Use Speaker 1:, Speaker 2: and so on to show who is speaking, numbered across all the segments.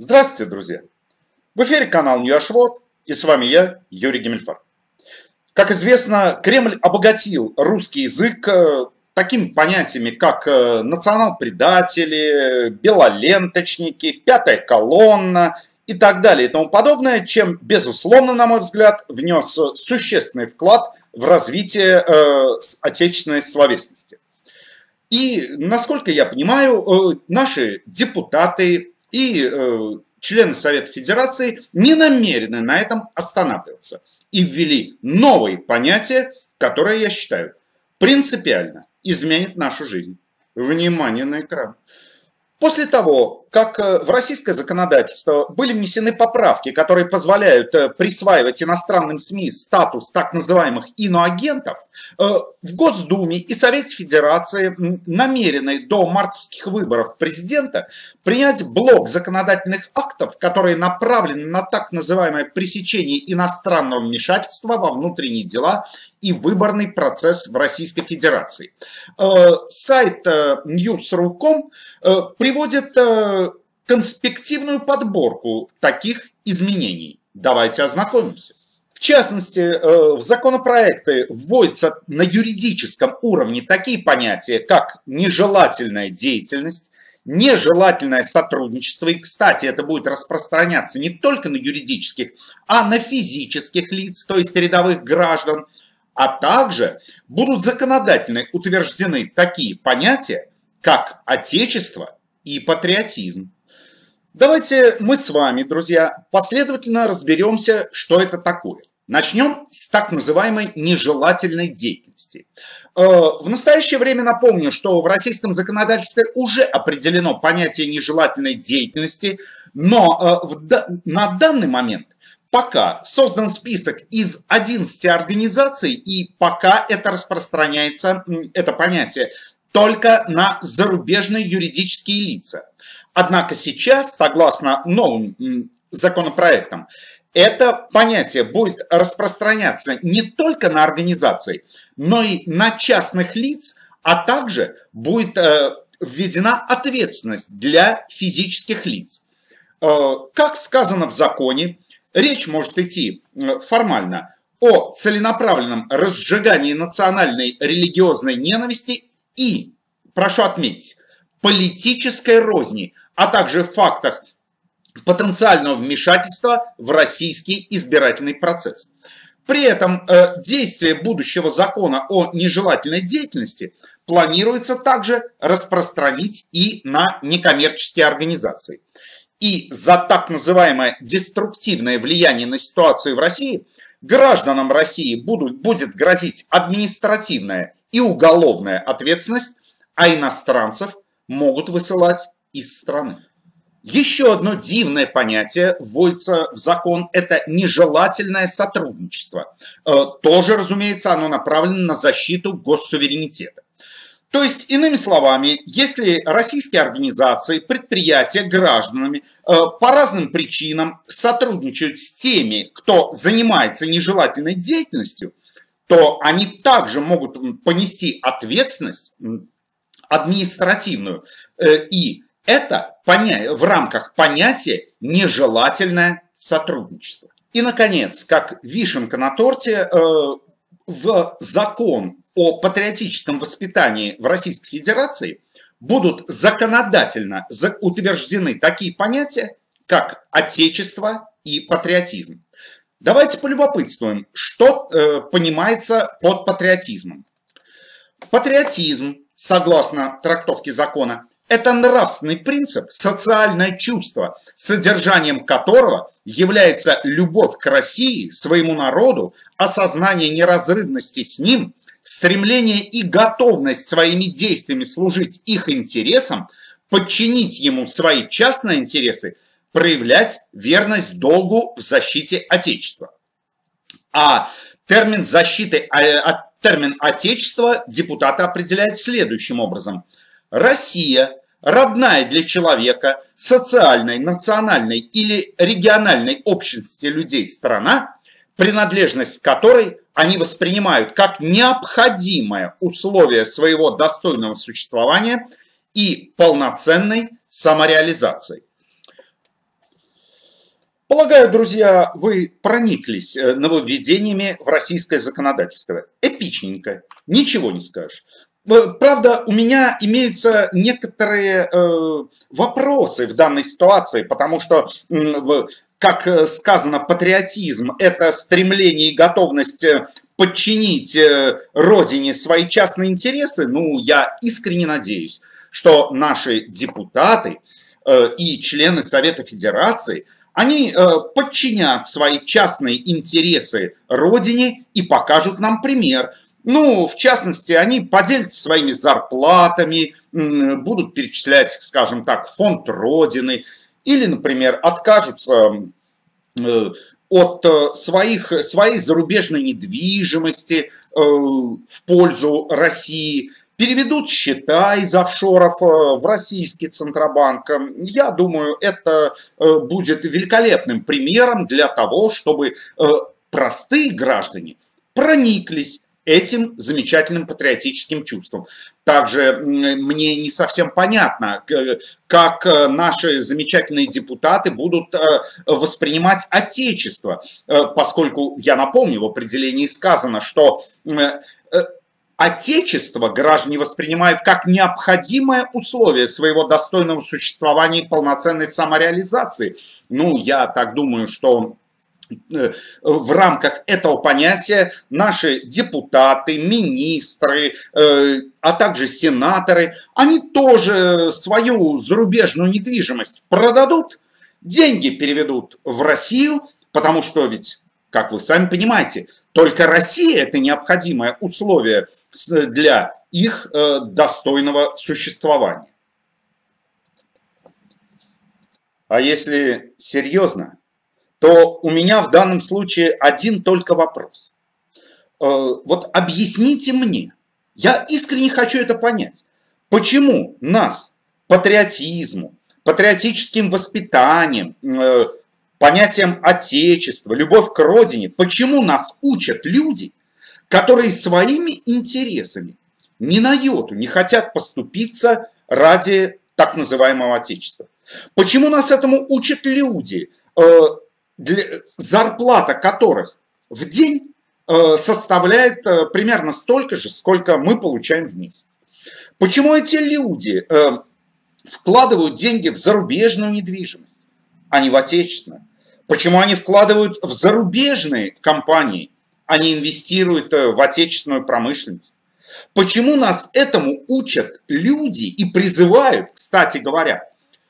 Speaker 1: Здравствуйте, друзья! В эфире канал Ньюашвод, и с вами я, Юрий Гемельфарб. Как известно, Кремль обогатил русский язык такими понятиями, как национал-предатели, белоленточники, пятая колонна и так далее и тому подобное, чем, безусловно, на мой взгляд, внес существенный вклад в развитие отечественной словесности. И, насколько я понимаю, наши депутаты и члены Совета Федерации не намерены на этом останавливаться и ввели новые понятия, которые, я считаю, принципиально изменят нашу жизнь. Внимание на экран. После того, как в российское законодательство были внесены поправки, которые позволяют присваивать иностранным СМИ статус так называемых иноагентов, в Госдуме и Совете Федерации намерены до мартовских выборов президента принять блок законодательных актов, которые направлены на так называемое пресечение иностранного вмешательства во внутренние дела и выборный процесс в Российской Федерации. Сайт news.ru.com приводит конспективную подборку таких изменений. Давайте ознакомимся. В частности, в законопроекты вводятся на юридическом уровне такие понятия, как нежелательная деятельность, нежелательное сотрудничество. И, кстати, это будет распространяться не только на юридических, а на физических лиц, то есть рядовых граждан. А также будут законодательно утверждены такие понятия, как отечество и патриотизм. Давайте мы с вами, друзья, последовательно разберемся, что это такое. Начнем с так называемой нежелательной деятельности. В настоящее время напомню, что в российском законодательстве уже определено понятие нежелательной деятельности, но на данный момент пока создан список из 11 организаций, и пока это распространяется, это понятие, только на зарубежные юридические лица. Однако сейчас, согласно новым законопроектам, это понятие будет распространяться не только на организации, но и на частных лиц, а также будет введена ответственность для физических лиц. Как сказано в законе, речь может идти формально о целенаправленном разжигании национальной религиозной ненависти и, прошу отметить, политической розни, а также фактах потенциального вмешательства в российский избирательный процесс. При этом действие будущего закона о нежелательной деятельности планируется также распространить и на некоммерческие организации. И за так называемое деструктивное влияние на ситуацию в России гражданам России будет грозить административная и уголовная ответственность, а иностранцев могут высылать из страны. Еще одно дивное понятие вводится в закон – это нежелательное сотрудничество. Тоже, разумеется, оно направлено на защиту госсуверенитета. То есть, иными словами, если российские организации, предприятия, гражданами по разным причинам сотрудничают с теми, кто занимается нежелательной деятельностью, то они также могут понести ответственность административную. И это в рамках понятия нежелательное сотрудничество. И, наконец, как вишенка на торте, в закон о патриотическом воспитании в Российской Федерации будут законодательно утверждены такие понятия, как отечество и патриотизм. Давайте полюбопытствуем, что понимается под патриотизмом. Патриотизм, согласно трактовке закона, это нравственный принцип, социальное чувство, содержанием которого является любовь к России, своему народу, осознание неразрывности с ним, стремление и готовность своими действиями служить их интересам, подчинить ему свои частные интересы, проявлять верность долгу в защите Отечества. А термин Отечества депутаты определяют следующим образом. Россия – родная для человека, социальной, национальной или региональной общности людей страна, принадлежность которой они воспринимают как необходимое условие своего достойного существования и полноценной самореализации. Полагаю, друзья, вы прониклись нововведениями в российское законодательство. Эпичненько, ничего не скажешь. Правда, у меня имеются некоторые вопросы в данной ситуации, потому что, как сказано, патриотизм – это стремление и готовность подчинить Родине свои частные интересы. Ну, я искренне надеюсь, что наши депутаты и члены Совета Федерации – они подчинят свои частные интересы Родине и покажут нам пример. Ну, в частности, они поделятся своими зарплатами, будут перечислять, скажем так, в фонд Родины, или, например, откажутся от своей зарубежной недвижимости в пользу России, переведут счета из офшоров в российский Центробанк. Я думаю, это будет великолепным примером для того, чтобы простые граждане прониклись этим замечательным патриотическим чувством. Также мне не совсем понятно, как наши замечательные депутаты будут воспринимать Отечество, поскольку, я напомню, в определении сказано, что Отечество граждане воспринимают как необходимое условие своего достойного существования и полноценной самореализации. Ну, я так думаю, что в рамках этого понятия наши депутаты, министры, а также сенаторы, они тоже свою зарубежную недвижимость продадут, деньги переведут в Россию, потому что ведь, как вы сами понимаете, только Россия – это необходимое условие для их достойного существования. А если серьезно, то у меня в данном случае один только вопрос. Вот объясните мне, я искренне хочу это понять, почему нас патриотизму, патриотическим воспитанием, понятием отечества, любовь к родине, почему нас учат люди, которые своими интересами ни на йоту не хотят поступиться ради так называемого отечества? Почему нас этому учат люди, зарплата которых в день составляет примерно столько же, сколько мы получаем в месяц? Почему эти люди вкладывают деньги в зарубежную недвижимость, а не в отечественную? Почему они вкладывают в зарубежные компании, а не инвестируют в отечественную промышленность? Почему нас этому учат люди и призывают, кстати говоря,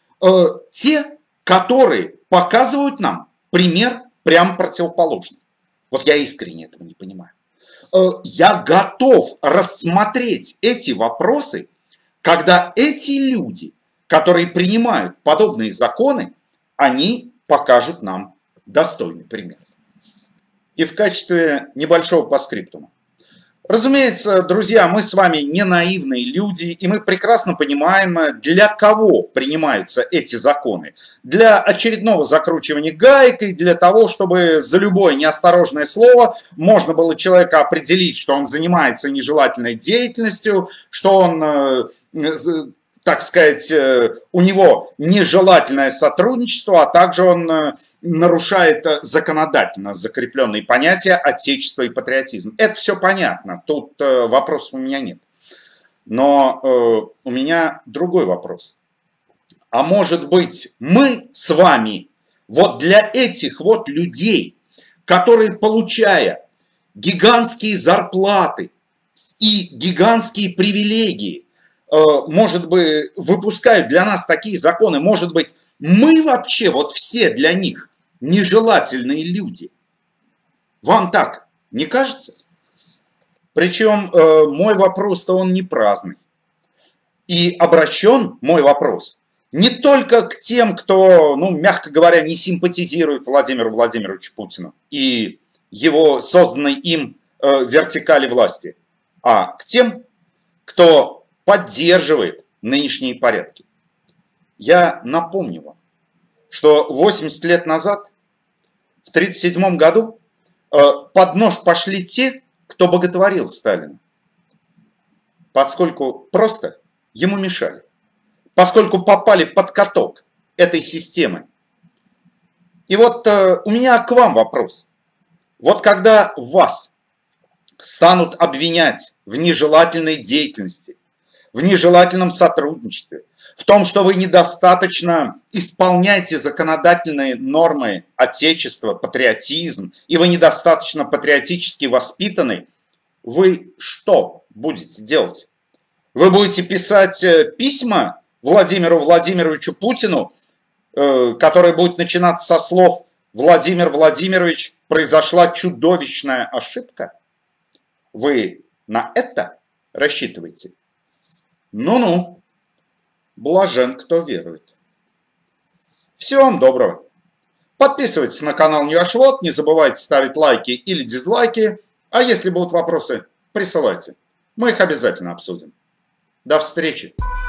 Speaker 1: те, которые показывают нам пример прям противоположный? Вот я искренне этого не понимаю. Я готов рассмотреть эти вопросы, когда эти люди, которые принимают подобные законы, они покажут нам достойный пример. И в качестве небольшого паскриптума. Разумеется, друзья, мы с вами не наивные люди, и мы прекрасно понимаем, для кого принимаются эти законы. Для очередного закручивания гаек, для того, чтобы за любое неосторожное слово можно было человека определить, что он занимается нежелательной деятельностью, что он, так сказать, у него нежелательное сотрудничество, а также он нарушает законодательно закрепленные понятия отечества и патриотизм. Это все понятно, тут вопросов у меня нет. Но у меня другой вопрос. А может быть, мы с вами вот для этих вот людей, которые, получая гигантские зарплаты и гигантские привилегии, может быть, выпускают для нас такие законы, может быть, мы вообще вот все для них нежелательные люди. Вам так не кажется? Причем мой вопрос-то он не праздный. И обращен мой вопрос не только к тем, кто, ну, мягко говоря, не симпатизирует Владимиру Владимировичу Путину и его созданной им вертикали власти, а к тем, кто поддерживает нынешние порядки. Я напомню вам, что 80 лет назад, в 1937 году, под нож пошли те, кто боготворил Сталина, поскольку просто ему мешали, поскольку попали под каток этой системы. И вот у меня к вам вопрос. Вот когда вас станут обвинять в нежелательной деятельности, в нежелательном сотрудничестве, в том, что вы недостаточно исполняете законодательные нормы Отечества, патриотизм, и вы недостаточно патриотически воспитаны, вы что будете делать? Вы будете писать письма Владимиру Владимировичу Путину, которые будут начинаться со слов «Владимир Владимирович, произошла чудовищная ошибка»? Вы на это рассчитываете? Ну-ну, блажен, кто верует. Всего вам доброго. Подписывайтесь на канал Ньюашвот, не забывайте ставить лайки или дизлайки, а если будут вопросы, присылайте. Мы их обязательно обсудим. До встречи!